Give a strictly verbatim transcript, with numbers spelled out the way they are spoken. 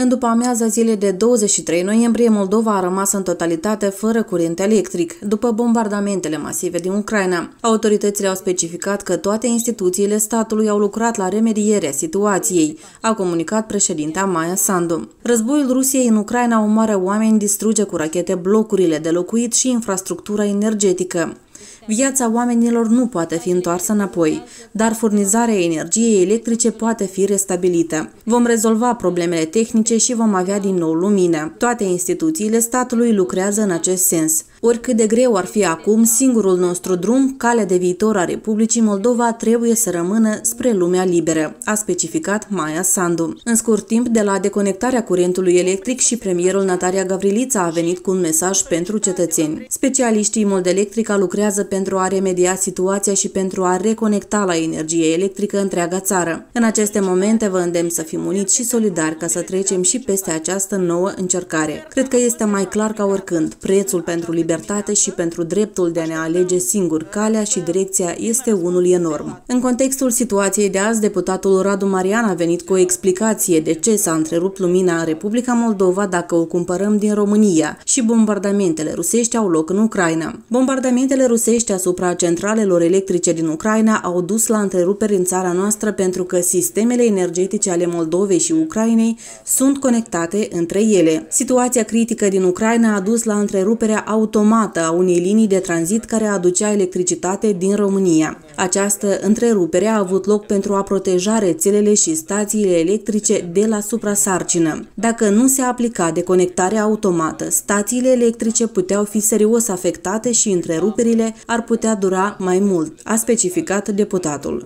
În după amiaza zilei de douăzeci și trei noiembrie, Moldova a rămas în totalitate fără curent electric, după bombardamentele masive din Ucraina. Autoritățile au specificat că toate instituțiile statului au lucrat la remedierea situației, a comunicat președintea Maia Sandu. Războiul Rusiei în Ucraina omoară oameni, distruge cu rachete blocurile de locuit și infrastructura energetică. Viața oamenilor nu poate fi întoarsă înapoi, dar furnizarea energiei electrice poate fi restabilită. Vom rezolva problemele tehnice și vom avea din nou lumină. Toate instituțiile statului lucrează în acest sens. Oricât de greu ar fi acum, singurul nostru drum, calea de viitor a Republicii Moldova, trebuie să rămână spre lumea liberă, a specificat Maia Sandu. În scurt timp de la deconectarea curentului electric, și premierul Natalia Gavrilița a venit cu un mesaj pentru cetățeni. Specialiștii Moldelectrica lucrează pentru a remedia situația și pentru a reconecta la energie electrică întreaga țară. În aceste momente vă îndemn să fim uniți și solidari ca să trecem și peste această nouă încercare. Cred că este mai clar ca oricând, prețul pentru libertate și pentru dreptul de a ne alege singur calea și direcția este unul enorm. În contextul situației de azi, deputatul Radu Marian a venit cu o explicație de ce s-a întrerupt lumina în Republica Moldova dacă o cumpărăm din România și bombardamentele rusești au loc în Ucraina. Bombardamentele rusești asupra centralelor electrice din Ucraina au dus la întreruperi în țara noastră pentru că sistemele energetice ale Moldovei și Ucrainei sunt conectate între ele. Situația critică din Ucraina a dus la întreruperea automată a unei linii de tranzit care aducea electricitate din România. Această întrerupere a avut loc pentru a proteja rețelele și stațiile electrice de la suprasarcină. Dacă nu se aplica deconectarea automată, stațiile electrice puteau fi serios afectate și întreruperile ar putea dura mai mult, a specificat deputatul.